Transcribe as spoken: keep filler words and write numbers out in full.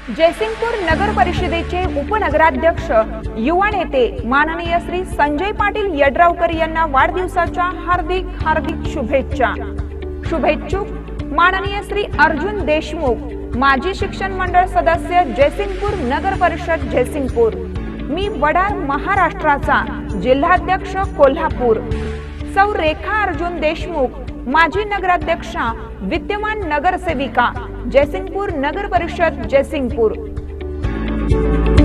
जयसिंगपूर नगर परिषदेचे उपनगराध्यक्ष युवा नेते माननीय श्री संजय पाटील यड्रावकर यांना वाढदिवसाच्या हार्दिक हार्दिक शुभेच्छा। शुभेच्छुक माननीय श्री अर्जुन देशमुख, माजी शिक्षण मंडळ सदस्य, जयसिंगपूर नगर परिषद जयसिंगपूर। मी वडार महाराष्ट्राचा जिल्हाध्यक्ष कोल्हापूर। सौ रेखा अर्जुन देशमुख, माजी नगराध्यक्षा, विद्यमान नगरसेविका, जयसिंगपूर नगर परिषद जयसिंगपूर।